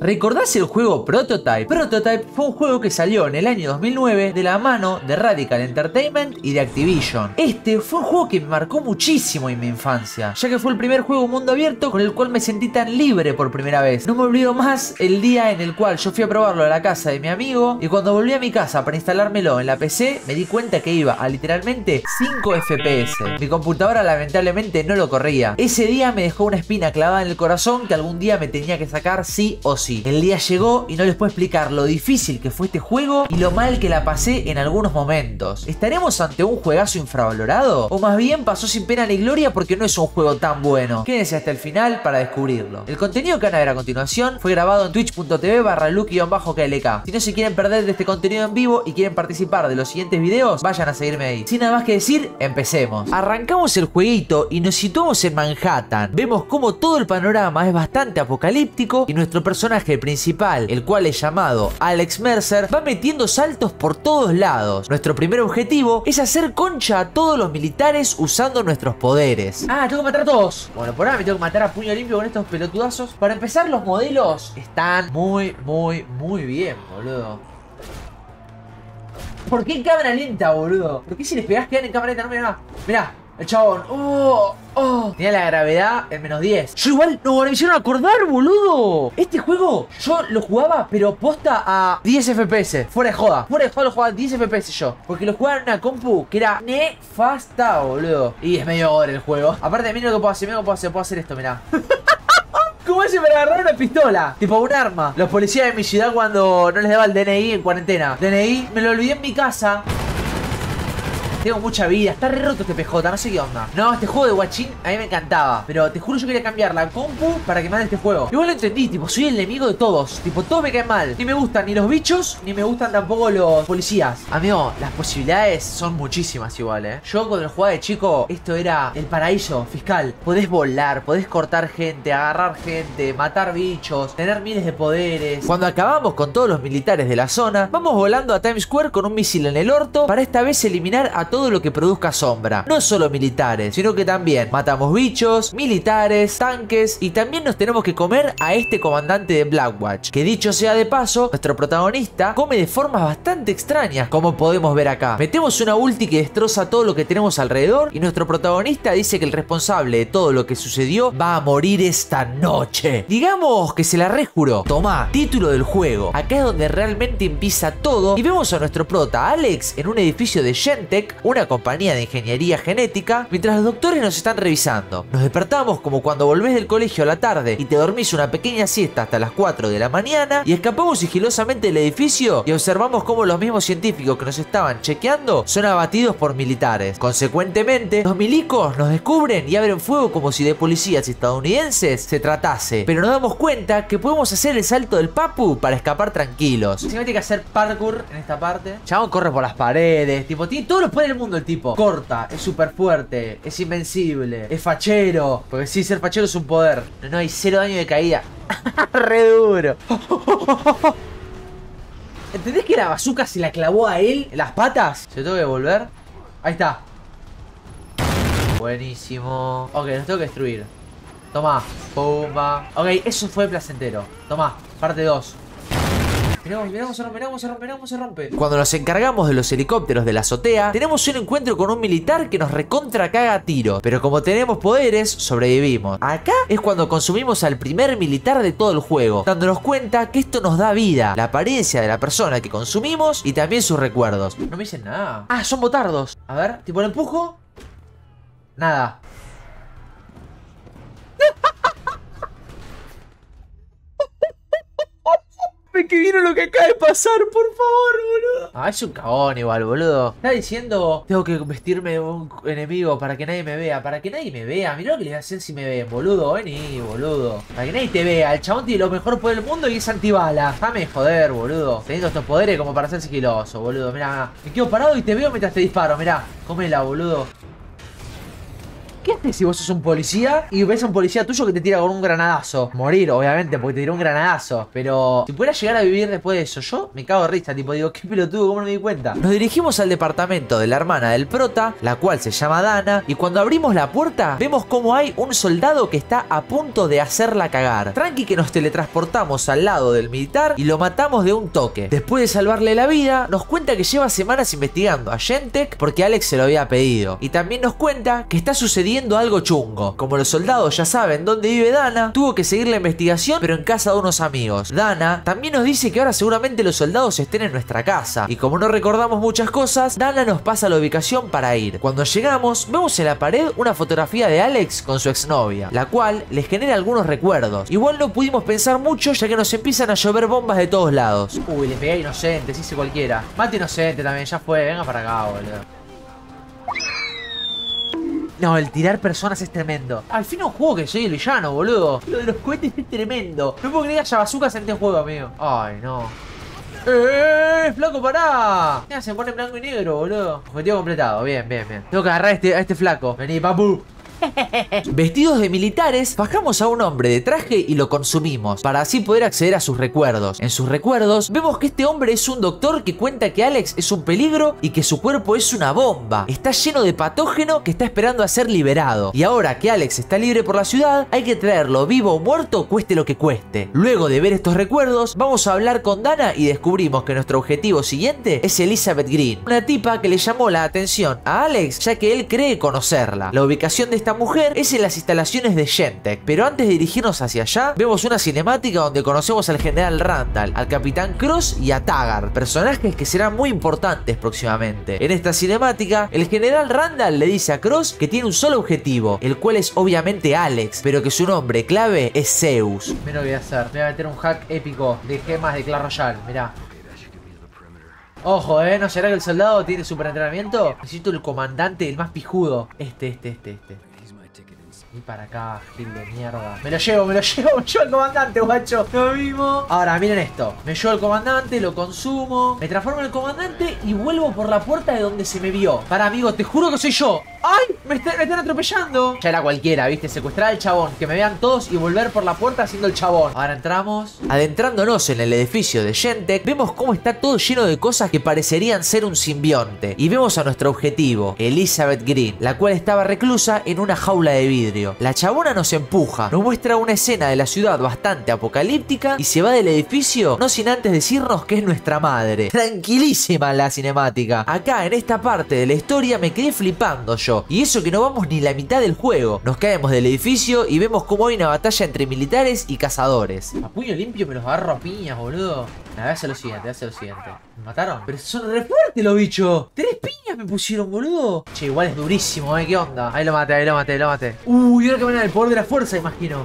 ¿Recordás el juego Prototype? Prototype fue un juego que salió en el año 2009 de la mano de Radical Entertainment y de Activision. Este fue un juego que me marcó muchísimo en mi infancia, ya que fue el primer juego mundo abierto con el cual me sentí tan libre por primera vez. No me olvido más el día en el cual yo fui a probarlo a la casa de mi amigo y cuando volví a mi casa para instalármelo en la PC me di cuenta que iba a literalmente 5 FPS. Mi computadora lamentablemente no lo corría. Ese día me dejó una espina clavada en el corazón que algún día me tenía que sacar sí o sí. El día llegó y no les puedo explicar lo difícil que fue este juego y lo mal que la pasé en algunos momentos. ¿Estaremos ante un juegazo infravalorado? ¿O más bien pasó sin pena ni gloria porque no es un juego tan bueno? Quédense hasta el final para descubrirlo. El contenido que van a ver a continuación fue grabado en twitch.tv/luke_klk. Si no se quieren perder de este contenido en vivo y quieren participar de los siguientes videos, vayan a seguirme ahí. Sin nada más que decir, empecemos. Arrancamos el jueguito y nos situamos en Manhattan. Vemos como todo el panorama es bastante apocalíptico y nuestro personaje principal, el cual es llamado Alex Mercer, va metiendo saltos por todos lados. Nuestro primer objetivo es hacer concha a todos los militares usando nuestros poderes. Ah, tengo que matar a todos. Bueno, por ahora me tengo que matar a puño limpio con estos pelotudazos. Para empezar, los modelos están muy bien, boludo. ¿Por qué en cámara lenta, boludo? ¿Por qué si les pegás quedan en cámara lenta? No, mirá, mirá. El chabón, tenía la gravedad en -10. Yo igual, no, me hicieron acordar, boludo. Este juego, yo lo jugaba, pero posta a 10 FPS. Fuera de joda lo jugaba a 10 FPS yo. Porque lo jugaba en una compu que era nefasta, boludo. Y es medio gore el juego. Aparte, mira lo que puedo hacer, puedo hacer esto, mirá. ¿Cómo hace para agarrar una pistola? Tipo un arma. Los policías de mi ciudad cuando no les daba el DNI en cuarentena. DNI, me lo olvidé en mi casa. Tengo mucha vida, está re roto este PJ, no sé qué onda. No, este juego de guachín a mí me encantaba. Pero te juro yo quería cambiar la compu para que me hagan este juego. Igual lo entendí, tipo, soy el enemigo de todos. Tipo, todos me caen mal. Ni me gustan ni los bichos, ni me gustan tampoco los policías. Amigo, las posibilidades son muchísimas igual, Yo cuando lo jugaba de chico, esto era el paraíso fiscal. Podés volar, podés cortar gente, agarrar gente, matar bichos, tener miles de poderes. Cuando acabamos con todos los militares de la zona, vamos volando a Times Square con un misil en el orto para esta vez eliminar a todo lo que produzca sombra. No solo militares, sino que también matamos bichos, militares, tanques y también nos tenemos que comer a este comandante de Blackwatch, que dicho sea de paso, nuestro protagonista come de formas bastante extrañas, como podemos ver acá. Metemos una ulti que destroza todo lo que tenemos alrededor y nuestro protagonista dice que el responsable de todo lo que sucedió va a morir esta noche. Digamos que se la rejuró. Tomá, título del juego. Acá es donde realmente empieza todo y vemos a nuestro prota Alex en un edificio de Gentek, una compañía de ingeniería genética, mientras los doctores nos están revisando. Nos despertamos como cuando volvés del colegio a la tarde y te dormís una pequeña siesta hasta las 4 de la mañana y escapamos sigilosamente del edificio y observamos cómo los mismos científicos que nos estaban chequeando son abatidos por militares. Consecuentemente, los milicos nos descubren y abren fuego como si de policías estadounidenses se tratase, pero nos damos cuenta que podemos hacer el salto del papu para escapar tranquilos. Simplemente hay que hacer parkour en esta parte. Chabón corre por las paredes, tipo, tiene todos los poderes del mundo el tipo. Corta, es súper fuerte, es invencible, es fachero. Porque sí, ser fachero es un poder. No hay 0 daño de caída. Re duro. ¿Entendés que la bazooka se la clavó a él en las patas? ¿Se tengo que volver? Ahí está. Buenísimo. Ok, nos tengo que destruir. Toma, pumba. Ok, eso fue placentero. Toma, parte 2. Mirá cómo se rompe. Cuando nos encargamos de los helicópteros de la azotea, tenemos un encuentro con un militar que nos recontra caga a tiro. Pero como tenemos poderes, sobrevivimos. Acá es cuando consumimos al primer militar de todo el juego, dándonos cuenta que esto nos da vida, la apariencia de la persona que consumimos y también sus recuerdos. No me dicen nada. Ah, son botardos. A ver, tipo lo empujo. Nada. Que vieron lo que acaba de pasar, por favor, boludo. Ah, es un cagón igual, boludo. Está diciendo, tengo que vestirme de un enemigo para que nadie me vea. Para que nadie me vea, mirá lo que le voy a hacer si me ven, boludo. Vení, boludo. Para que nadie te vea. El chabón tiene lo mejor poder del mundo y es antibala. Dame joder, boludo. Teniendo estos poderes como para ser sigiloso, boludo. Mirá, me quedo parado y te veo mientras te disparo, mirá. Cómela, boludo. ¿Qué haces si vos sos un policía y ves a un policía tuyo que te tira con un granadazo? Morir, obviamente, porque te tiró un granadazo. Pero si pudiera llegar a vivir después de eso, yo me cago de risa, tipo, digo, qué pelotudo, ¿cómo no me di cuenta? Nos dirigimos al departamento de la hermana del prota, la cual se llama Dana, y cuando abrimos la puerta, vemos como hay un soldado que está a punto de hacerla cagar. Tranqui que nos teletransportamos al lado del militar y lo matamos de un toque. Después de salvarle la vida, nos cuenta que lleva semanas investigando a Gentek porque Alex se lo había pedido. Y también nos cuenta que está sucediendo algo chungo. Como los soldados ya saben dónde vive Dana, tuvo que seguir la investigación pero en casa de unos amigos. Dana también nos dice que ahora seguramente los soldados estén en nuestra casa. Y como no recordamos muchas cosas, Dana nos pasa la ubicación para ir. Cuando llegamos, vemos en la pared una fotografía de Alex con su exnovia, la cual les genera algunos recuerdos. Igual no pudimos pensar mucho ya que nos empiezan a llover bombas de todos lados. Uy, le pegué a inocente, sí hice cualquiera. Mate inocente también, ya fue, venga para acá, boludo. No, el tirar personas es tremendo. Al fin un juego que soy el villano, boludo. Lo de los cohetes es tremendo. No puedo creer que haya bazucas en este juego, amigo. Ay, no. Flaco, pará. Ya se pone en blanco y negro, boludo. Objetivo completado, bien, bien, bien. Tengo que agarrar a este flaco. Vení, papu. Vestidos de militares, bajamos a un hombre de traje y lo consumimos, para así poder acceder a sus recuerdos. En sus recuerdos, vemos que este hombre es un doctor que cuenta que Alex es un peligro y que su cuerpo es una bomba. Está lleno de patógeno que está esperando a ser liberado. Y ahora que Alex está libre por la ciudad, hay que traerlo vivo o muerto, cueste lo que cueste. Luego de ver estos recuerdos, vamos a hablar con Dana y descubrimos que nuestro objetivo siguiente es Elizabeth Green, una tipa que le llamó la atención a Alex ya que él cree conocerla. La ubicación de esta mujer es en las instalaciones de Gentek, pero antes de dirigirnos hacia allá, vemos una cinemática donde conocemos al general Randall, al capitán Cross y a Taggart, personajes que serán muy importantes próximamente. En esta cinemática, el general Randall le dice a Cross que tiene un solo objetivo, el cual es obviamente Alex, pero que su nombre clave es Zeus. Mira lo que voy a hacer, me voy a meter un hack épico de gemas de Clash Royale, mirá. Ojo, ¿no será que el soldado tiene super entrenamiento? Necesito el comandante, el más pijudo. Este. Y para acá, gil de mierda. Me lo llevo al comandante, guacho. Lo mismo. Ahora, miren esto. Me llevo al comandante, lo consumo. Me transformo en el comandante y vuelvo por la puerta de donde se me vio. Para, amigo, te juro que soy yo. ¡Ay! Me están atropellando. Ya era cualquiera, ¿viste? Secuestrar al chabón, que me vean todos y volver por la puerta haciendo el chabón. Ahora entramos. Adentrándonos en el edificio de Gentek, vemos cómo está todo lleno de cosas que parecerían ser un simbionte. Y vemos a nuestro objetivo, Elizabeth Green, la cual estaba reclusa en una jaula de vidrio. La chabona nos empuja, nos muestra una escena de la ciudad bastante apocalíptica y se va del edificio no sin antes decirnos que es nuestra madre. Tranquilísima la cinemática. Acá en esta parte de la historia me quedé flipando yo. Y eso que no vamos ni la mitad del juego. Nos caemos del edificio y vemos cómo hay una batalla entre militares y cazadores. A puño limpio me los agarro a piñas, boludo. Voy a hacer lo siguiente, ¿Me mataron? Pero son re fuertes los bichos. 3 piñas me pusieron, boludo. Che, igual es durísimo, ¿qué onda? Ahí lo maté. Uy, ahora que van al poder de la fuerza, imagino.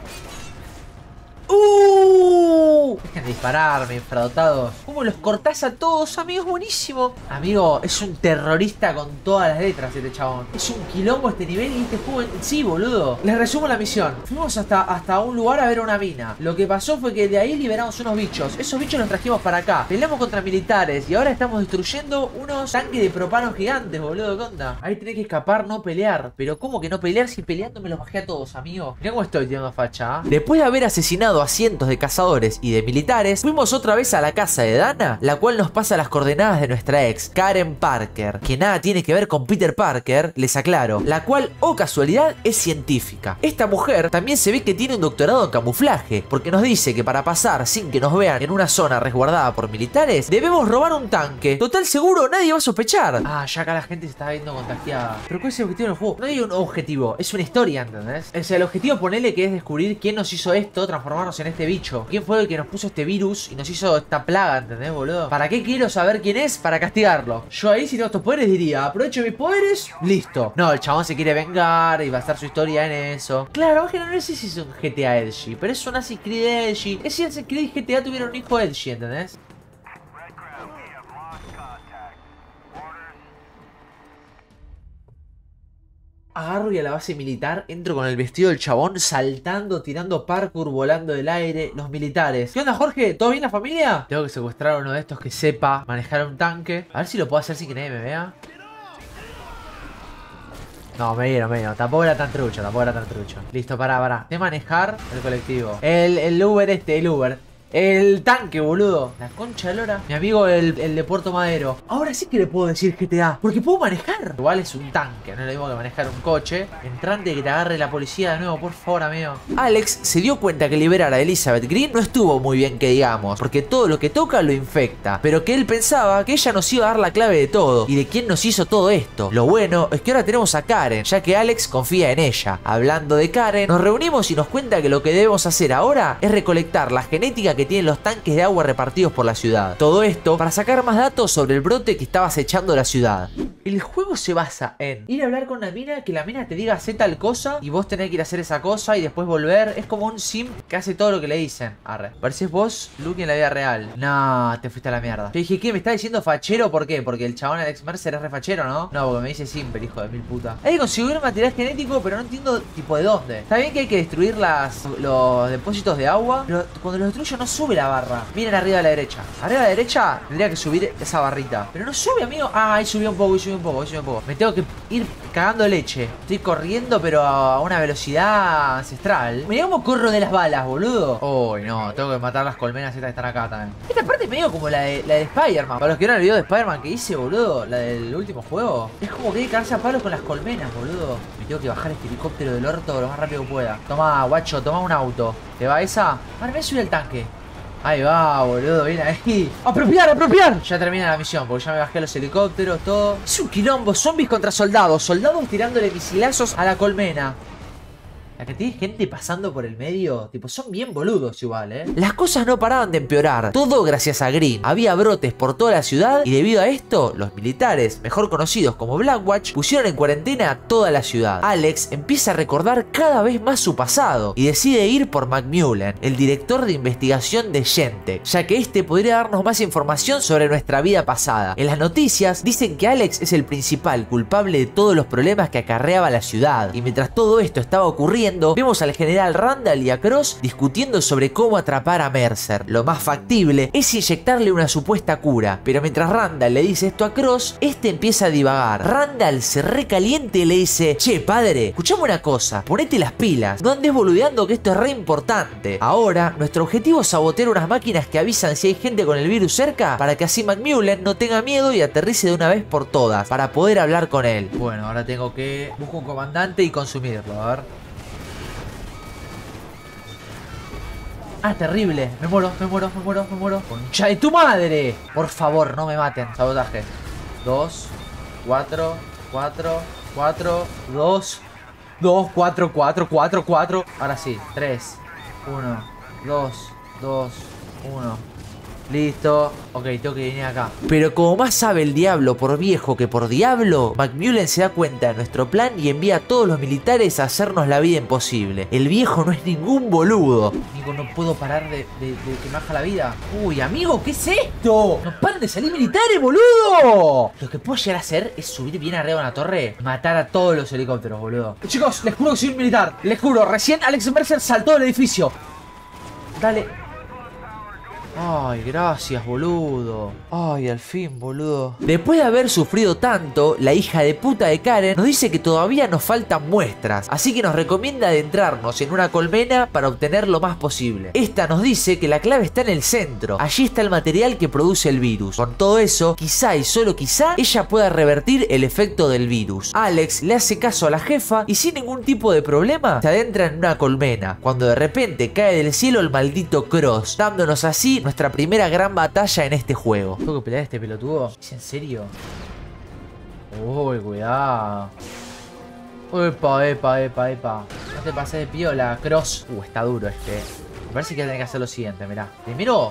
Dejen de dispararme, infradotados. ¿Cómo los cortás a todos, amigos? Buenísimo. Amigo, es un terrorista con todas las letras este chabón. Es un quilombo este nivel y este juego en sí, boludo. Les resumo la misión. Fuimos hasta un lugar a ver una mina. Lo que pasó fue que de ahí liberamos unos bichos. Esos bichos los trajimos para acá. Peleamos contra militares y ahora estamos destruyendo unos tanques de propano gigantes, boludo. ¿Qué onda? Ahí tenés que escapar, no pelear. Pero ¿cómo que no pelear si peleando me los bajé a todos, amigo? Mirá cómo estoy tirando facha, ¿eh? Después de haber asesinado a cientos de cazadores y de militares, fuimos otra vez a la casa de Dana, la cual nos pasa las coordenadas de nuestra ex, Karen Parker, que nada tiene que ver con Peter Parker, les aclaro, la cual, oh casualidad, es científica. Esta mujer también se ve que tiene un doctorado en camuflaje, porque nos dice que para pasar sin que nos vean en una zona resguardada por militares, debemos robar un tanque. Total seguro, nadie va a sospechar. Ah, ya acá la gente se está viendo contagiada. Pero ¿cuál es el objetivo del juego? No hay un objetivo, es una historia, ¿entendés? O sea, el objetivo, ponele que es descubrir quién nos hizo esto, transformarnos en este bicho. ¿Quién fue el que nos puso este virus y nos hizo esta plaga, ¿entendés, boludo? ¿Para qué quiero saber quién es? Para castigarlo. Yo ahí, si tengo estos poderes, diría, aprovecho mis poderes, listo. No, el chabón se quiere vengar y basar su historia en eso. Claro, que no sé si es un GTA edgy, pero es un Assassin's Creed edgy. Es si Assassin's Creed y GTA tuvieron un hijo edgy, ¿entendés? Agarro y a la base militar, entro con el vestido del chabón, saltando, tirando parkour, volando del aire, los militares. ¿Qué onda, Jorge? ¿Todo bien la familia? Tengo que secuestrar a uno de estos que sepa manejar un tanque. A ver si lo puedo hacer sin que nadie me vea. No, me dieron. Tampoco era tan trucho, Listo, pará. De manejar el colectivo. El Uber el Uber. El tanque, boludo. La concha de lora. Mi amigo el de Puerto Madero. Ahora sí que le puedo decir GTA. Porque puedo manejar. Igual es un tanque. No es lo mismo que manejar un coche. Entrante que te agarre la policía de nuevo. Por favor, amigo. Alex se dio cuenta que liberar a Elizabeth Green no estuvo muy bien, que digamos. Porque todo lo que toca lo infecta. Pero que él pensaba que ella nos iba a dar la clave de todo. Y de quién nos hizo todo esto. Lo bueno es que ahora tenemos a Karen. Ya que Alex confía en ella. Hablando de Karen, nos reunimos y nos cuenta que lo que debemos hacer ahora es recolectar la genética que tienen los tanques de agua repartidos por la ciudad. Todo esto para sacar más datos sobre el brote que estaba acechando la ciudad. El juego se basa en ir a hablar con una mina, que la mina te diga hacer tal cosa y vos tenés que ir a hacer esa cosa y después volver. Es como un sim que hace todo lo que le dicen. Arre. Pareces vos, Luke, en la vida real. Nah, te fuiste a la mierda. Yo dije, ¿qué? ¿Me está diciendo fachero? ¿Por qué? Porque el chabón Alex Mercer es re fachero, ¿no? No, porque me dice simple, hijo de mil puta. Hay que conseguir material genético, pero no entiendo tipo de dónde. Está bien que hay que destruir los depósitos de agua, pero cuando los destruyo no sube la barra. Miren arriba a la derecha. Arriba a la derecha tendría que subir esa barrita. Pero no sube, amigo. Ah, ahí subió un poco, Me tengo que ir cagando leche. Estoy corriendo, pero a una velocidad ancestral. Mirá cómo corro de las balas, boludo. Uy, no, tengo que matar las colmenas estas que están acá también. Esta parte es medio como la de Spider-Man. Para los que vieron el video de Spider-Man que hice, boludo, la del último juego, es como que hay que cagarse a palos con las colmenas, boludo. Me tengo que bajar este helicóptero del orto lo más rápido que pueda. Toma, guacho, toma un auto. ¿Te va esa? Ahora me voy a subir el tanque. Ahí va, boludo, viene ahí. ¡Apropiar! Ya termina la misión, porque ya me bajé los helicópteros, todo. Es un quilombo, zombies contra soldados. Soldados tirándole misilazos a la colmena. La que tiene gente pasando por el medio, tipo, son bien boludos igual, ¿eh? Las cosas no paraban de empeorar, todo gracias a Green. Había brotes por toda la ciudad y debido a esto, los militares, mejor conocidos como Blackwatch, pusieron en cuarentena a toda la ciudad. Alex empieza a recordar cada vez más su pasado y decide ir por McMullen, el director de investigación de Gentek, ya que este podría darnos más información sobre nuestra vida pasada. En las noticias dicen que Alex es el principal culpable de todos los problemas que acarreaba la ciudad, y mientras todo esto estaba ocurriendo, vemos al general Randall y a Cross discutiendo sobre cómo atrapar a Mercer. Lo más factible es inyectarle una supuesta cura, pero mientras Randall le dice esto a Cross, este empieza a divagar. Randall se recaliente y le dice: che, padre, escuchame una cosa, ponete las pilas, no andes boludeando que esto es re importante. Ahora, nuestro objetivo es sabotear unas máquinas que avisan si hay gente con el virus cerca, para que así McMullen no tenga miedo y aterrice de una vez por todas, para poder hablar con él. Bueno, ahora tengo que buscar un comandante y consumirlo, a ver. Ah, terrible. Me muero. ¡Concha de tu madre! Por favor, no me maten. Sabotaje. 2, 4, 2, 4. Ahora sí. 3, 1, 2, 1. Listo. Ok, tengo que venir acá. Pero como más sabe el diablo por viejo que por diablo, McMullen se da cuenta de nuestro plan y envía a todos los militares a hacernos la vida imposible. El viejo no es ningún boludo. Amigo, no puedo parar de que me baja la vida. Uy, amigo, ¿qué es esto? No paran de salir militares, boludo. Lo que puedo llegar a hacer es subir bien arriba de una torre, matar a todos los helicópteros, boludo. Chicos, les juro que soy un militar. Les juro, recién Alex Mercer saltó del edificio. Dale. Ay, gracias, boludo. Ay, al fin, boludo. Después de haber sufrido tanto, la hija de puta de Karen nos dice que todavía nos faltan muestras, así que nos recomienda adentrarnos en una colmena para obtener lo más posible. Esta nos dice que la clave está en el centro. Allí está el material que produce el virus. Con todo eso, quizá y solo quizá, ella pueda revertir el efecto del virus. Alex le hace caso a la jefa y sin ningún tipo de problema se adentra en una colmena, cuando de repente cae del cielo el maldito Cross, dándonos así nuestra primera gran batalla en este juego. ¿Tengo que pelear a este pelotudo? ¿Es en serio? Uy, cuidado. Epa. No te pases de piola, Cross. Está duro este. Me parece que voy a tener que hacer lo siguiente, mirá. Primero.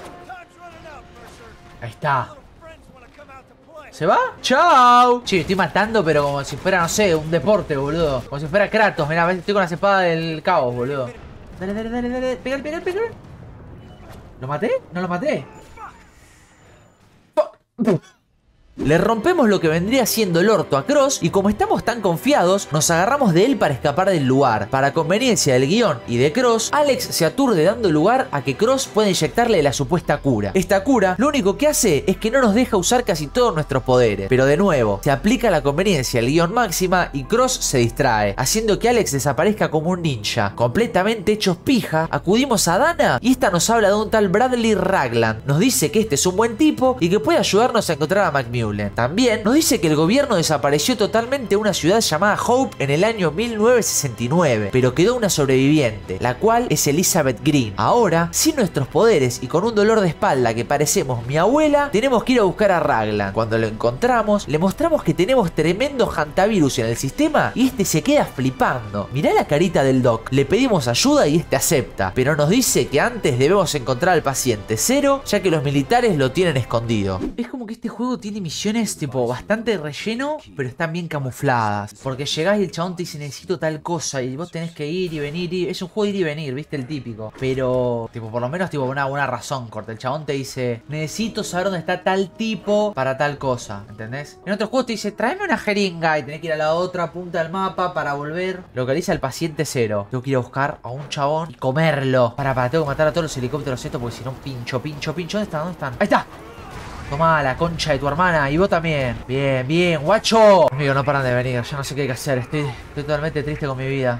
Ahí está. ¿Se va? ¡Chao! Che, estoy matando, pero como si fuera, no sé, un deporte, boludo. Como si fuera Kratos, mirá, estoy con la espada del caos, boludo. Dale. Pégale. ¿Lo maté? No lo maté. Le rompemos lo que vendría siendo el orto a Cross y como estamos tan confiados, nos agarramos de él para escapar del lugar. Para conveniencia del guión y de Cross, Alex se aturde dando lugar a que Cross pueda inyectarle la supuesta cura. Esta cura lo único que hace es que no nos deja usar casi todos nuestros poderes. Pero de nuevo, se aplica la conveniencia del guión máxima y Cross se distrae, haciendo que Alex desaparezca como un ninja. Completamente hechos pija, acudimos a Dana y esta nos habla de un tal Bradley Ragland. Nos dice que este es un buen tipo y que puede ayudarnos a encontrar a Macmillan. También nos dice que el gobierno desapareció totalmente una ciudad llamada Hope en el año 1969, pero quedó una sobreviviente, la cual es Elizabeth Green. Ahora, sin nuestros poderes y con un dolor de espalda que parecemos mi abuela, tenemos que ir a buscar a Ragland. Cuando lo encontramos, le mostramos que tenemos tremendo hantavirus en el sistema y este se queda flipando. Mirá la carita del doc, le pedimos ayuda y este acepta, pero nos dice que antes debemos encontrar al paciente cero, ya que los militares lo tienen escondido. Es como que este juego tiene misiones tipo bastante relleno, pero están bien camufladas, porque llegás y el chabón te dice necesito tal cosa y vos tenés que ir y venir es un juego de ir y venir, viste, el típico, pero tipo por lo menos tipo una razón corta. El chabón te dice necesito saber dónde está tal tipo para tal cosa, ¿entendés? En otros juegos te dice tráeme una jeringa y tenés que ir a la otra punta del mapa para volver. Localiza al paciente cero. Tengo que ir a buscar a un chabón y comerlo. Tengo que matar a todos los helicópteros estos porque si no pincho. ¿Dónde están? Ahí está. Tomá la concha de tu hermana y vos también. Bien, guacho. Amigo, no paran de venir. Ya no sé qué hay que hacer. Estoy totalmente triste con mi vida.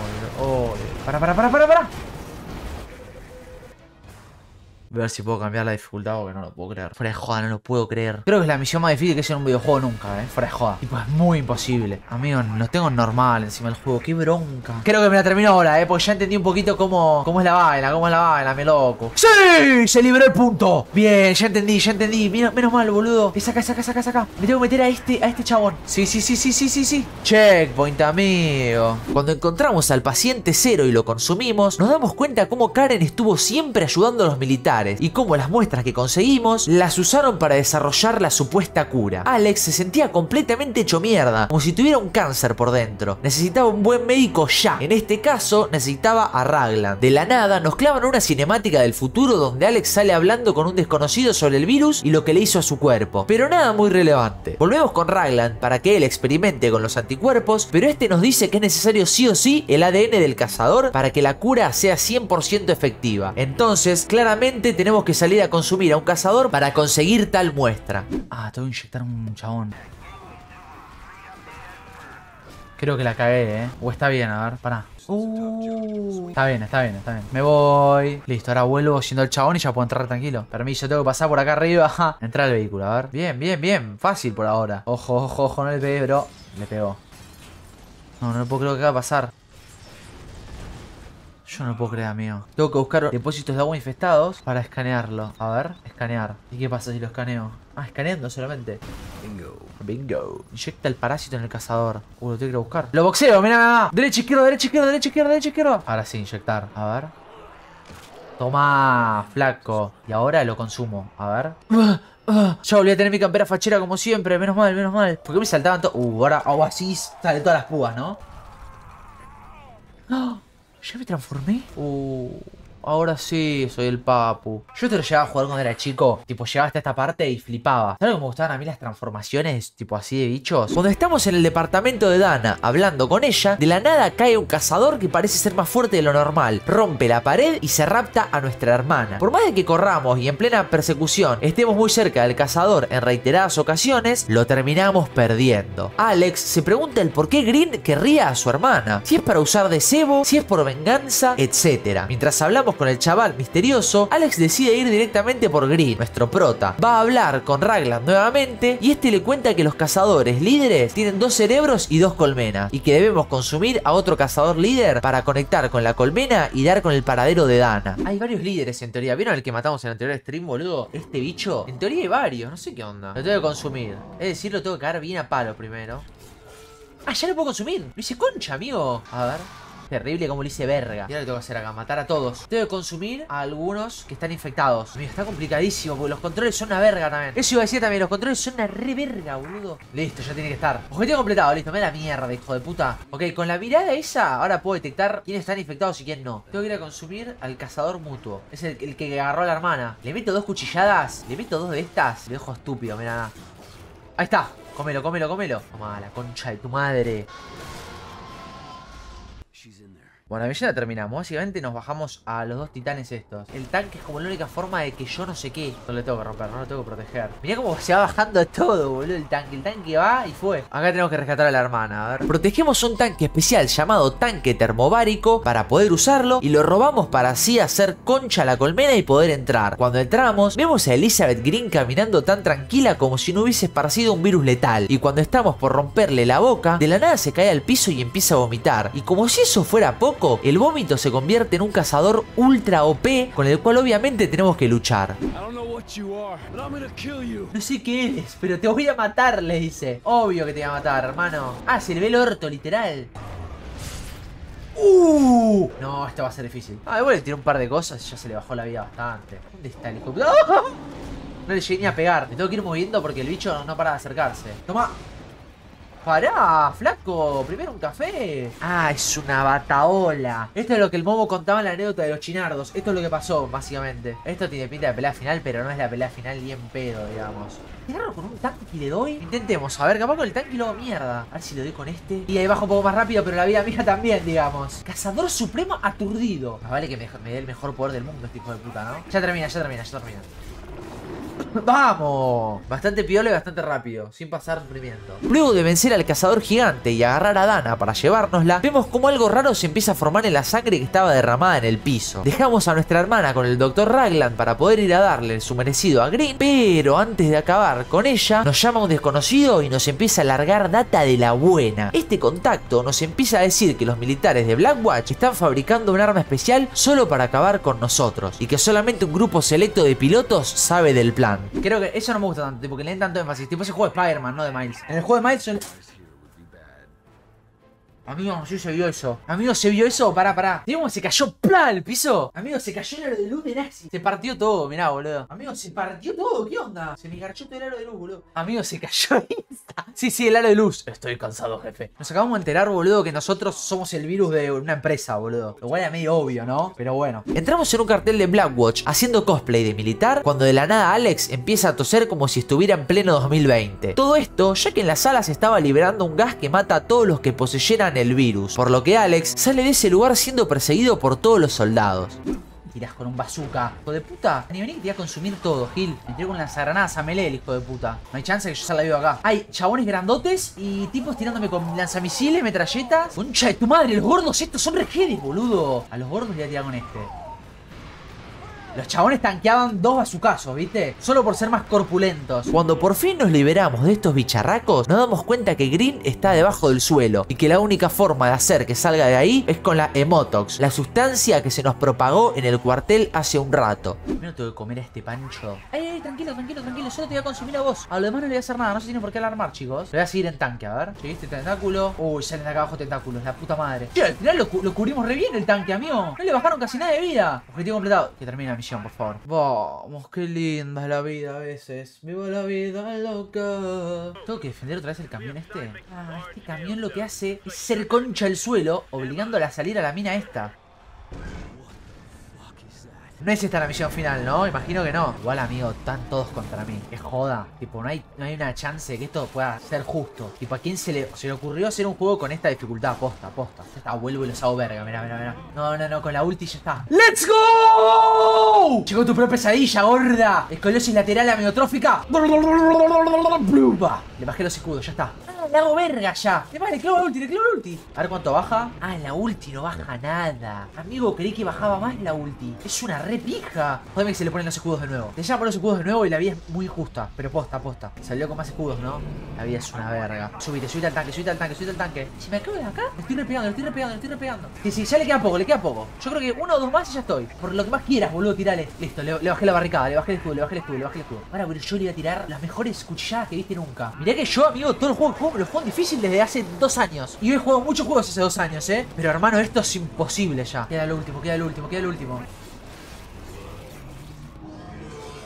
Para. Voy a ver si puedo cambiar la dificultad porque no lo puedo creer. Fuera de joda, no lo puedo creer. Creo que es la misión más difícil que he hecho en un videojuego nunca, fuera de joda. Tipo, es muy imposible. Amigo, lo tengo normal encima del juego. Qué bronca. Creo que me la termino ahora, porque ya entendí un poquito cómo es la vaina, me loco. ¡Sí! Se liberó el punto. Bien, ya entendí. Menos mal, boludo. Saca. Me tengo que meter a este chabón. Sí. Checkpoint, amigo. Cuando encontramos al paciente cero y lo consumimos, nos damos cuenta cómo Karen estuvo siempre ayudando a los militares y cómo las muestras que conseguimos las usaron para desarrollar la supuesta cura. Alex se sentía completamente hecho mierda, como si tuviera un cáncer por dentro. Necesitaba un buen médico ya. En este caso, necesitaba a Ragland. De la nada, nos clavan una cinemática del futuro donde Alex sale hablando con un desconocido sobre el virus y lo que le hizo a su cuerpo. Pero nada muy relevante. Volvemos con Ragland para que él experimente con los anticuerpos, pero este nos dice que es necesario sí o sí el ADN del cazador para que la cura sea 100% efectiva. Entonces, claramente tenemos que salir a consumir a un cazador para conseguir tal muestra. Tengo que inyectar un chabón. Creo que la cagué, O está bien, a ver, pará. Está bien. Me voy. Listo, ahora vuelvo siendo el chabón y ya puedo entrar tranquilo. Permiso, tengo que pasar por acá arriba. Entrar al vehículo, a ver. Bien. Fácil por ahora. Ojo, no le pegué, bro. Le pegó. No puedo creer que va a pasar. Yo no puedo creer, amigo. Tengo que buscar depósitos de agua infestados para escanearlo. A ver, escanear. ¿Y qué pasa si lo escaneo? Escaneando solamente. Bingo. Inyecta el parásito en el cazador. Lo tengo que ir a buscar. Lo boxeo, mirá. Derecha, izquierda. Ahora sí, inyectar. A ver. Toma, flaco. Y ahora lo consumo. A ver. Ya volví a tener mi campera fachera como siempre. Menos mal. ¿Por qué me saltaban todos? Ahora así sale todas las púas, ¿no? ¿Ya me transformé? Ahora sí, soy el papu. Yo te lo llevaba a jugar cuando era chico. Tipo, llegaba hasta esta parte y flipaba. ¿Sabes cómo me gustaban a mí las transformaciones? Tipo así de bichos. Cuando estamos en el departamento de Dana hablando con ella, de la nada cae un cazador que parece ser más fuerte de lo normal. Rompe la pared y se rapta a nuestra hermana. Por más de que corramos y en plena persecución estemos muy cerca del cazador en reiteradas ocasiones, lo terminamos perdiendo. Alex se pregunta el por qué Green querría a su hermana. Si es para usar de cebo, si es por venganza, etc. Mientras hablamos con el chaval misterioso, Alex decide ir directamente por Green, nuestro prota. Va a hablar con Ragland nuevamente y este le cuenta que los cazadores líderes tienen 2 cerebros y 2 colmenas y que debemos consumir a otro cazador líder para conectar con la colmena y dar con el paradero de Dana. Hay varios líderes en teoría. ¿Vieron el que matamos en el anterior stream, boludo? Este bicho, en teoría hay varios, no sé qué onda. Lo tengo que consumir, es decir, lo tengo que cagar bien a palo primero. Ya lo puedo consumir. Lo hice concha, amigo. A ver. Terrible como le hice verga. Y ahora lo tengo que hacer acá, matar a todos. Tengo que consumir a algunos que están infectados. Mira, está complicadísimo porque los controles son una verga también. Eso iba a decir también, los controles son una re verga, boludo. Listo, ya tiene que estar. Objetivo completado, listo, me da la mierda, hijo de puta. Ok, con la mirada esa, ahora puedo detectar quiénes están infectados y quién no. Tengo que ir a consumir al cazador mutuo. Es el que agarró a la hermana. Le meto 2 cuchilladas, le meto 2 de estas. Le dejo estúpido, mirá. Ahí está. Cómelo, cómelo, cómelo. Toma, la concha de tu madre. Bueno, la misión la terminamos. Básicamente nos bajamos a los dos titanes estos. El tanque es como la única forma de que yo no sé qué. No le tengo que romper, no lo tengo que proteger. Mirá cómo se va bajando todo, boludo, el tanque. El tanque va y fue. Acá tenemos que rescatar a la hermana, a ver. Protegemos un tanque especial llamado tanque termobárico para poder usarlo. Y lo robamos para así hacer concha la colmena y poder entrar. Cuando entramos, vemos a Elizabeth Green caminando tan tranquila como si no hubiese esparcido un virus letal. Y cuando estamos por romperle la boca, de la nada se cae al piso y empieza a vomitar. Y como si eso fuera poco, el vómito se convierte en un cazador ultra OP con el cual obviamente tenemos que luchar. No sé qué eres, pero te voy a matar, le dice. Obvio que te voy a matar, hermano. Ah, se le ve el orto, literal. No, esto va a ser difícil. Ah, igual le tiró un par de cosas y ya se le bajó la vida bastante. ¿Dónde está el helicóptero? ¡Oh! No le llegué ni a pegar. Me tengo que ir moviendo porque el bicho no para de acercarse. Toma. Pará, flaco, primero un café. Ah, es una bataola. Esto es lo que el Momo contaba en la anécdota de los chinardos. Esto es lo que pasó, básicamente. Esto tiene pinta de pelea final, pero no es la pelea final ni en pedo, digamos. ¿Te agarro con un tanque y le doy? Intentemos, a ver, capaz con el tanque y luego mierda. A ver si lo doy con este. Y ahí bajo un poco más rápido, pero la vida mía también, digamos. Cazador supremo aturdido. Más vale que me dé el mejor poder del mundo este hijo de puta, ¿no? Ya termina, ya termina, ya termina. ¡Vamos! Bastante piola y bastante rápido, sin pasar sufrimiento. Luego de vencer al cazador gigante y agarrar a Dana para llevárnosla, vemos como algo raro se empieza a formar en la sangre que estaba derramada en el piso. Dejamos a nuestra hermana con el Dr. Raglan para poder ir a darle su merecido a Green, pero antes de acabar con ella, nos llama un desconocido y nos empieza a largar data de la buena. Este contacto nos empieza a decir que los militares de Blackwatch están fabricando un arma especial solo para acabar con nosotros, y que solamente un grupo selecto de pilotos sabe del plan. Creo que eso no me gusta tanto, tipo que le den tanto énfasis. Tipo ese juego de Spider-Man, no de Miles. En el juego de Miles... Amigo, sí se vio eso. Amigo, ¿se vio eso? Pará. Digamos, se cayó ¡plá! Al piso. Amigo, se cayó el aro de luz de Nazi. Se partió todo, mirá, boludo. Amigo, se partió todo. ¿Qué onda? Se me garchó todo el aro de luz, boludo. Amigo, se cayó esta. Sí, el aro de luz. Estoy cansado, jefe. Nos acabamos de enterar, boludo, que nosotros somos el virus de una empresa, boludo. Lo cual era medio obvio, ¿no? Pero bueno. Entramos en un cartel de Blackwatch haciendo cosplay de militar cuando de la nada Alex empieza a toser como si estuviera en pleno 2020. Todo esto ya que en la sala se estaba liberando un gas que mata a todos los que poseyeran el virus, por lo que Alex sale de ese lugar siendo perseguido por todos los soldados. Tirás con un bazooka, hijo de puta. Vení que te voy a consumir todo, Gil. Me tiré con lanzagranadas a melee, el hijo de puta. No hay chance de que yo salga vivo acá. Hay chabones grandotes y tipos tirándome con lanzamisiles, metralletas. Concha de tu madre, los gordos estos son rejedes, boludo. A los gordos le voy a tirar con este. Los chabones tanqueaban 2 bazucazos, ¿viste? Solo por ser más corpulentos. Cuando por fin nos liberamos de estos bicharracos, nos damos cuenta que Green está debajo del suelo y que la única forma de hacer que salga de ahí es con la Emotox, la sustancia que se nos propagó en el cuartel hace un rato. Primero tengo que comer a este pancho. Ay, tranquilo, solo te voy a consumir a vos. A lo demás no le voy a hacer nada, no se tiene por qué alarmar, chicos. Le voy a seguir en tanque, a ver. Lleguiste tentáculo. Uy, salen de acá abajo tentáculos, la puta madre. Che, al final lo cubrimos re bien el tanque, amigo. No le bajaron casi nada de vida. Objetivo completado. Que termine la misión, por favor. Vamos, qué linda es la vida a veces. Vivo la vida loca. ¿Tengo que defender otra vez el camión este? Ah, este camión lo que hace es ser concha el suelo, obligándola a salir a la mina esta. No es esta la misión final, ¿no? Imagino que no. Igual, amigo, están todos contra mí. Es joda. Tipo, no hay una chance de que esto pueda ser justo. Tipo, ¿a quién se le ocurrió hacer un juego con esta dificultad? Posta. Ya está, vuelvo y los hago verga. Mirá. No, con la ulti ya está. ¡Let's go! Llegó tu propia pesadilla, gorda. Escoliosis lateral amiotrófica. Le bajé los escudos, ya está. Le hago verga ya. Le clavo la ulti, A ver cuánto baja. Ah, la ulti no baja nada. Amigo, creí que bajaba más la ulti. Es una re pija. Jodeme que se le ponen los escudos de nuevo. Le llaman los escudos de nuevo y la vida es muy justa. Pero posta. Salió con más escudos, ¿no? La vida es una verga. Subite al tanque. Si me acabo de acá, le estoy repegando. Sí, ya le queda poco. Yo creo que 1 o 2 más y ya estoy. Por lo que más quieras, boludo, tirale. Listo, le bajé la barricada, le bajé el escudo. Ahora, pero yo le voy a tirar las mejores cuchilladas que viste nunca. Mirá que yo, amigo, todo el juego lo juego difícil desde hace 2 años. Y he jugado muchos juegos hace 2 años, Pero hermano, esto es imposible ya. Queda el último.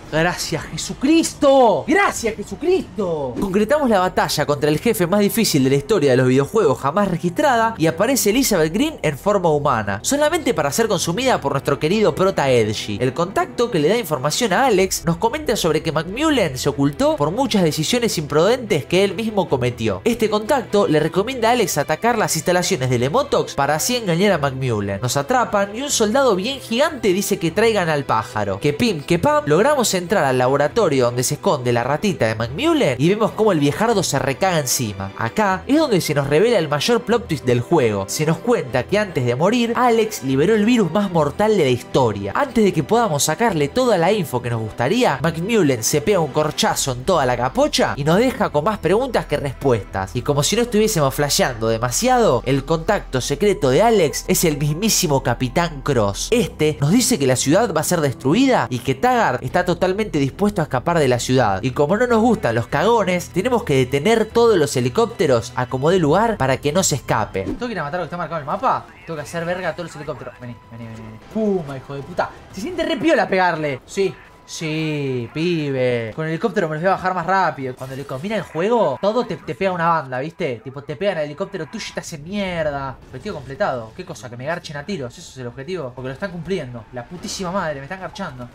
¡Gracias, Jesucristo! ¡Gracias, Jesucristo! Concretamos la batalla contra el jefe más difícil de la historia de los videojuegos jamás registrada y aparece Elizabeth Green en forma humana, solamente para ser consumida por nuestro querido prota Edgy. El contacto que le da información a Alex nos comenta sobre que McMullen se ocultó por muchas decisiones imprudentes que él mismo cometió. Este contacto le recomienda a Alex atacar las instalaciones del Emotox para así engañar a McMullen. Nos atrapan y un soldado bien gigante dice que traigan al pájaro. Que pim, que pam, logramos entrar al laboratorio donde se esconde la ratita de McMullen y vemos cómo el viejardo se recaga encima. Acá es donde se nos revela el mayor plot twist del juego. Se nos cuenta que antes de morir, Alex liberó el virus más mortal de la historia. Antes de que podamos sacarle toda la info que nos gustaría, McMullen se pega un corchazo en toda la capocha y nos deja con más preguntas que respuestas. Y como si no estuviésemos flasheando demasiado, el contacto secreto de Alex es el mismísimo Capitán Cross. Este nos dice que la ciudad va a ser destruida y que Taggart está totalmente dispuesto a escapar de la ciudad. Y como no nos gustan los cagones, tenemos que detener todos los helicópteros a como dé lugar para que no se escapen. ¿Tengo que ir a matar lo que está marcado en el mapa? Tengo que hacer verga a todos los helicópteros. Vení. Puma, hijo de puta. Se siente re piola pegarle. Sí, pibe. Con el helicóptero me los voy a bajar más rápido. Cuando le combina el juego, todo te pega una banda, ¿viste? Tipo, te pegan el helicóptero tuyo y te hacen mierda. Objetivo completado. ¿Qué cosa? Que me garchen a tiros. Eso es el objetivo. Porque lo están cumpliendo. La putísima madre, me están garchando.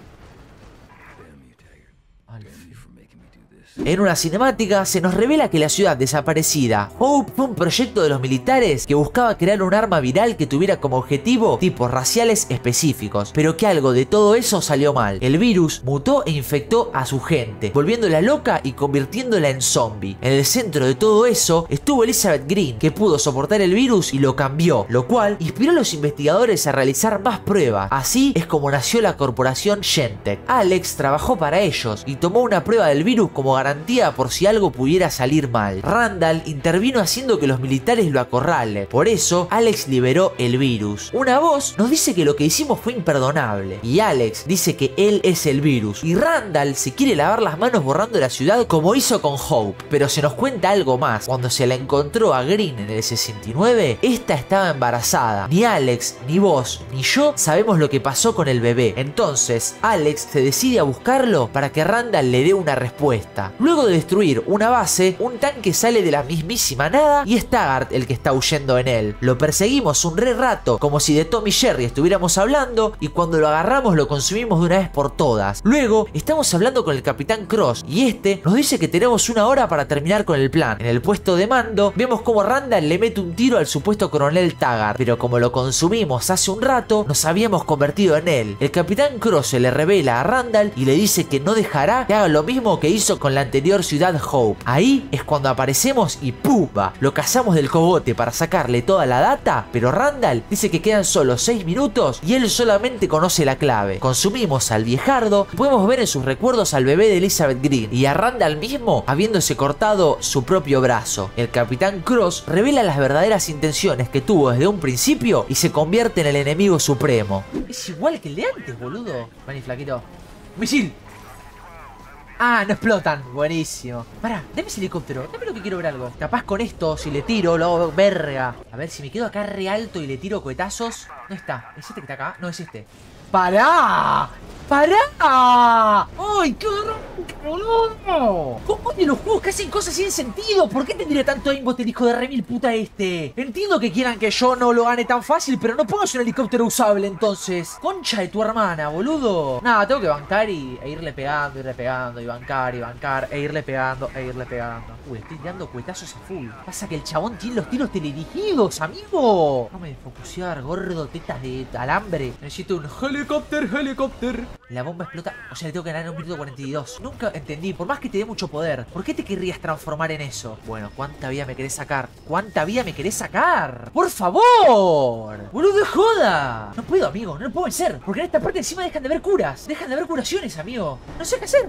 En una cinemática se nos revela que la ciudad desaparecida, Hope, fue un proyecto de los militares que buscaba crear un arma viral que tuviera como objetivo tipos raciales específicos, pero que algo de todo eso salió mal. El virus mutó e infectó a su gente, volviéndola loca y convirtiéndola en zombie. En el centro de todo eso estuvo Elizabeth Green, que pudo soportar el virus y lo cambió, lo cual inspiró a los investigadores a realizar más pruebas. Así es como nació la corporación Gentek. Alex trabajó para ellos y tomó una prueba del virus como garantía por si algo pudiera salir mal. Randall intervino haciendo que los militares lo acorralen. Por eso, Alex liberó el virus. Una voz nos dice que lo que hicimos fue imperdonable. Y Alex dice que él es el virus. Y Randall se quiere lavar las manos borrando la ciudad como hizo con Hope. Pero se nos cuenta algo más. Cuando se la encontró a Green en el 69, esta estaba embarazada. Ni Alex, ni vos, ni yo sabemos lo que pasó con el bebé. Entonces, Alex se decide a buscarlo para que Randall le dé una respuesta. Luego de destruir una base, un tanque sale de la mismísima nada y es Taggart el que está huyendo en él. Lo perseguimos un re rato, como si de Tom y Jerry estuviéramos hablando, y cuando lo agarramos lo consumimos de una vez por todas. Luego, estamos hablando con el Capitán Cross, y este nos dice que tenemos una hora para terminar con el plan. En el puesto de mando, vemos como Randall le mete un tiro al supuesto coronel Taggart, pero como lo consumimos hace un rato, nos habíamos convertido en él. El Capitán Cross se le revela a Randall y le dice que no dejará que haga lo mismo que hizo con la anterior ciudad Hope. Ahí es cuando aparecemos y ¡pumba! Lo cazamos del cogote para sacarle toda la data, pero Randall dice que quedan solo 6 minutos y él solamente conoce la clave. Consumimos al viejardo, podemos ver en sus recuerdos al bebé de Elizabeth Green y a Randall mismo habiéndose cortado su propio brazo. El Capitán Cross revela las verdaderas intenciones que tuvo desde un principio y se convierte en el enemigo supremo. Es igual que el de antes, boludo. Vení, flaquito. ¡Misil! Ah, no explotan. Buenísimo. Pará, dame ese helicóptero. Dame lo que quiero ver algo. Capaz con esto, si le tiro, lo hago verga. A ver, si me quedo acá re alto y le tiro cohetazos. No está. ¿Es este que está acá? No, es este. ¡Pará! ¡Pará! ¡Ay, qué arranque, boludo! ¿Cómo de los juegos que hacen cosas sin sentido? ¿Por qué tendría tanto aimbot el hijo de remil puta este? Entiendo que quieran que yo no lo gane tan fácil, pero no pongas un helicóptero usable entonces. Concha de tu hermana, boludo. Nada, tengo que bancar e irle pegando, y bancar, e irle pegando, Uy, estoy tirando cuetazos a full. Pasa que el chabón tiene los tiros teledirigidos, amigo. No me desfocusear, gordo, tetas de alambre. Necesito un helicóptero. La bomba explota, o sea, le tengo que ganar en 1 minuto 42. Nunca entendí, por más que te dé mucho poder, ¿por qué te querrías transformar en eso? Bueno, ¿cuánta vida me querés sacar? ¿Cuánta vida me querés sacar? ¡Por favor! ¡Boludo, joda! No puedo, amigo, no lo puedo vencer. Porque en esta parte encima dejan de haber curas. Dejan de haber curaciones, amigo. No sé qué hacer.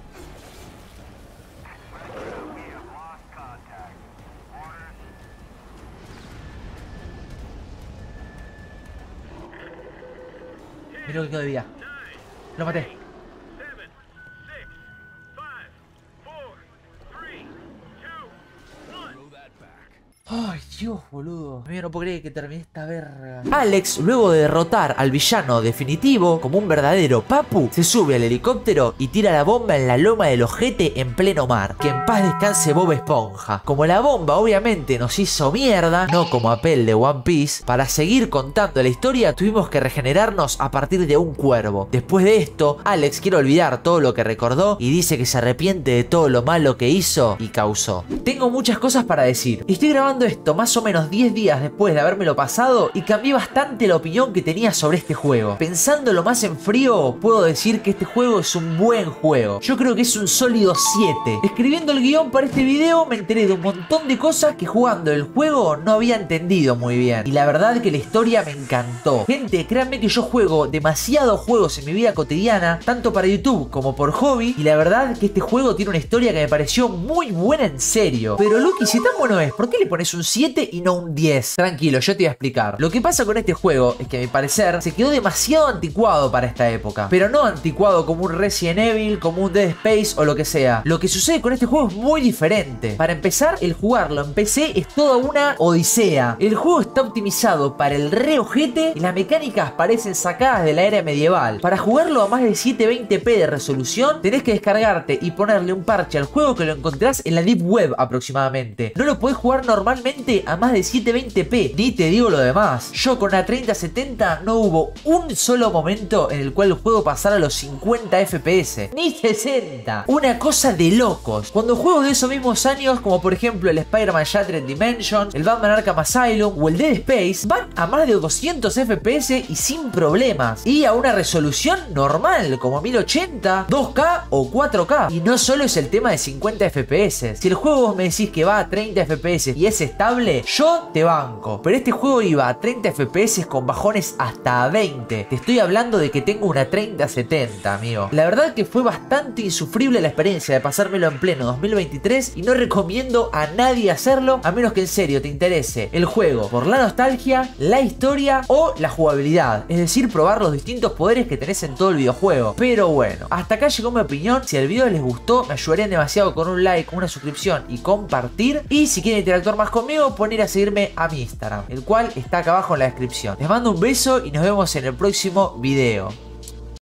Mira lo que quedó de vida. Lo maté. Ay, Dios, boludo. Yo no puedo creer que terminé esta verga. Alex, luego de derrotar al villano definitivo como un verdadero papu, se sube al helicóptero y tira la bomba en la loma del ojete en pleno mar. Que en paz descanse Bob Esponja. Como la bomba obviamente nos hizo mierda, no como a Pell de One Piece, para seguir contando la historia tuvimos que regenerarnos a partir de un cuervo. Después de esto, Alex quiere olvidar todo lo que recordó y dice que se arrepiente de todo lo malo que hizo y causó. Tengo muchas cosas para decir. Estoy grabando esto más o menos 10 días después de habérmelo pasado y cambié bastante la opinión que tenía sobre este juego. Pensándolo más en frío, puedo decir que este juego es un buen juego. Yo creo que es un sólido 7. Escribiendo el guión para este video me enteré de un montón de cosas que jugando el juego no había entendido muy bien. Y la verdad que la historia me encantó. Gente, créanme que yo juego demasiados juegos en mi vida cotidiana, tanto para YouTube como por hobby, y la verdad que este juego tiene una historia que me pareció muy buena en serio. Pero Lucky, si tan bueno es, ¿por qué le pones un 7 y no un 10? Tranquilo, yo te voy a explicar. Lo que pasa con este juego es que a mi parecer se quedó demasiado anticuado para esta época. Pero no anticuado como un Resident Evil, como un Dead Space o lo que sea. Lo que sucede con este juego es muy diferente. Para empezar, el jugarlo en PC es toda una odisea. El juego está optimizado para el re ojete y las mecánicas parecen sacadas de la era medieval. Para jugarlo a más de 720p de resolución, tenés que descargarte y ponerle un parche al juego que lo encontrás en la Deep Web aproximadamente. No lo podés jugar normalmente a más de 720p, ni te digo lo demás. Yo con la 3070 no hubo un solo momento en el cual el juego pasara a los 50 FPS, ni 60. Una cosa de locos. Cuando juegos de esos mismos años, como por ejemplo el Spider-Man Shattered Dimension, el Batman Arkham Asylum o el Dead Space, van a más de 200 FPS y sin problemas. Y a una resolución normal, como 1080, 2K o 4K. Y no solo es el tema de 50 FPS. Si el juego vos me decís que va a 30 FPS y es estable, yo te banco. Pero este juego iba a 30 FPS con bajones hasta a 20. Te estoy hablando de que tengo una 3070, amigo. La verdad que fue bastante insufrible la experiencia de pasármelo en pleno 2023 y no recomiendo a nadie hacerlo a menos que en serio te interese el juego por la nostalgia, la historia o la jugabilidad. Es decir, probar los distintos poderes que tenés en todo el videojuego. Pero bueno, hasta acá llegó mi opinión. Si el video les gustó, me ayudarían demasiado con un like, una suscripción y compartir. Y si quieren interactuar más conmigo, pueden ir a seguirme a mi Instagram, el cual está acá abajo en la descripción. Les mando un beso y nos vemos en el próximo video.